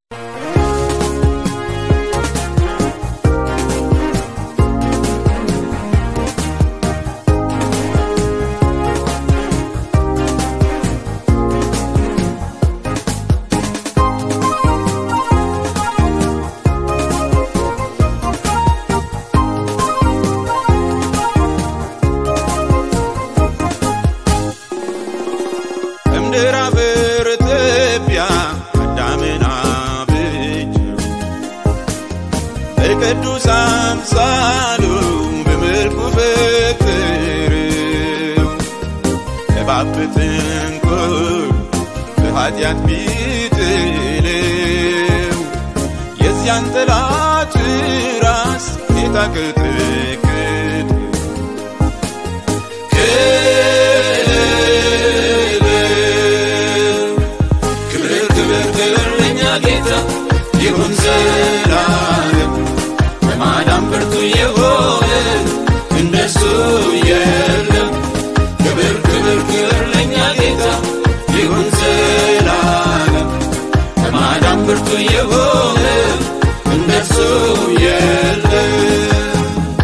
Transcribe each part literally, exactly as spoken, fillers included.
ቅዱስ አምሳሉ በመልኩ ፈጠረው ለባብትንኩል በኃጢአት ቢጥለው የዚያን ጠላት ራስ ጌታ ቀጠቀጠ ክብር ክብር ክብር ለኛ ጌታ ይሁን ዘላለም ማዳም ብርቱ የሆነ እንደሱ የለም ክብር ክብር ክብር ለኛ ጌታ ይሁን ዘላለም ማዳም ብርቱ የሆነ እንደሱ የለም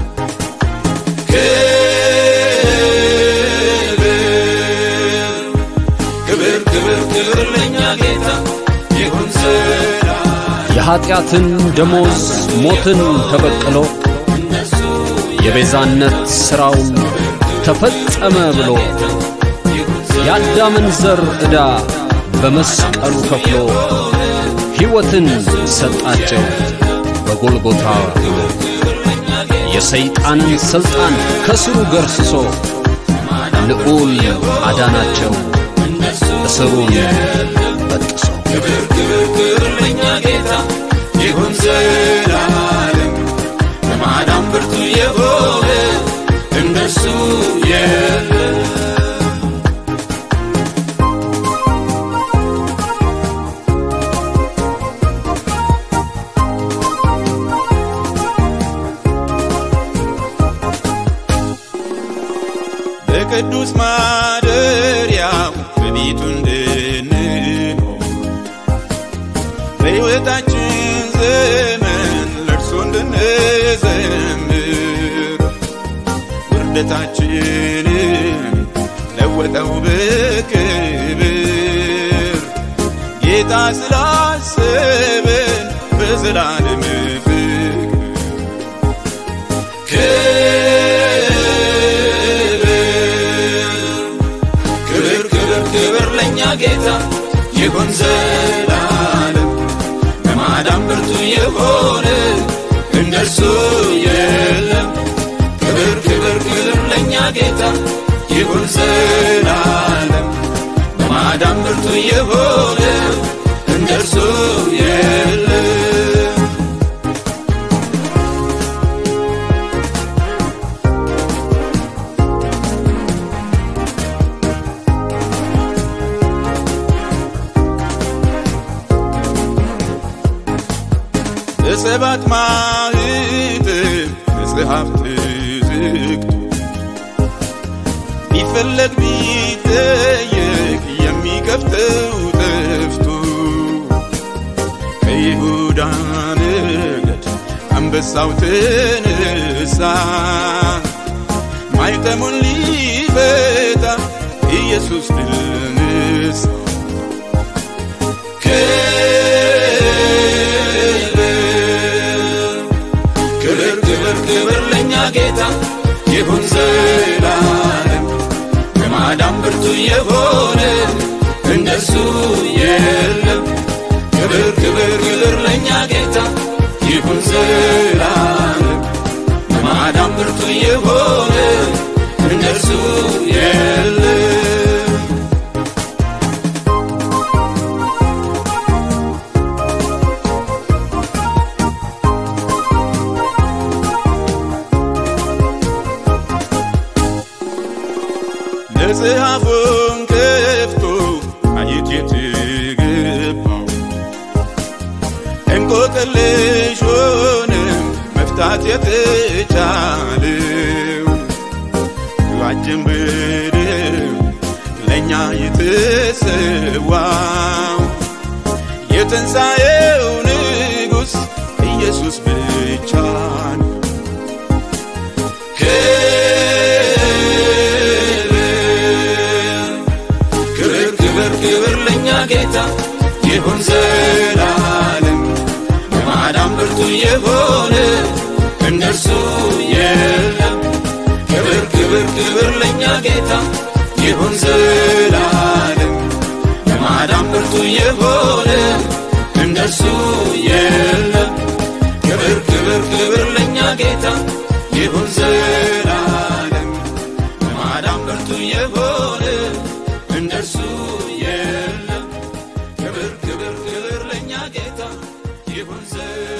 ክብር ክብር ክብር ለኛ ጌታ ይሁን የኃጢአትን ደሞዝ ሞትን ተበቅሎ የቤዛነት ሥራው ተፈጸመ ብሎ የአዳምን ዘር ዕዳ በመስቀሉ ከፍሎ ሕይወትን ሰጣቸው በጎልጎታ የሰይጣንን ሥልጣን ከስሩ ገርስሶ ልዑል አዳናቸው እስሩን በጥሶ ክብር ክብር ክብር ለኛ ጌታ ይሁን ዘላለም ማዳም ብርቱ የሆነ እንደሱ የለም በቅዱስ ማደሪያው በቤቱ እንድንኖር በሕይወታችን ዘመን ለእርሱ እንድንዘምር ውርደታችንን ለወጠው በክብር ጌታ ስላሰበን በዘላለም ፍቅር ክብር ክብር ለኛ ጌታ ይሁን ዘላለም ማዳም ብርቱ የሆነ እንደሱ የለም ክብር ክብር ክብር ለኛ ጌታ ይሁን ዘላለም ማዳም ብርቱ የሆነ እንደሱ የለም ሰባት ማህተም መጽሐፍት ዝግቱ ቢፈለግ ቢጠየቅ የሚከፍተው ጠፍቶ ከይሁዳ ነገድ አንበሳው ተነሳ ማኅተሙን ሊፈታ ኢየሱስ ድል ነሣ ክብር ለኛ ጌታ ይሁን ዘላለም ማዳም ብርቱ የሆነ እንደሱ የለም ክብር ክብር ክብር ለኛ ጌታ ይሁን ዘላለም ማዳም ብርቱ የሆነ እንደሱ የለም መጽሐፉን ከፍቶ ማየት የትገባው እንቆቅልሹንም መፍታት የተቻለው ዋጅን በደም ለኛ የተሰዋው የትንሣኤው ይሁን ዘላለም በማዳን ብርቱ የሆነ እንደርሱ የለም ክብር ክብር ክብር ለኛ ጌታ ይሁን ዘላለም በማዳን ብርቱ የሆነ እንደርሱ የለም ክብር ክብር ክብር ለኛ ጌታ ይሁን ዘላለም በማዳን ብርቱ የሆነ እንደርሱ የለም ክብር ክብር ክብር ለኛ ጌታ ይሁን ዘላለም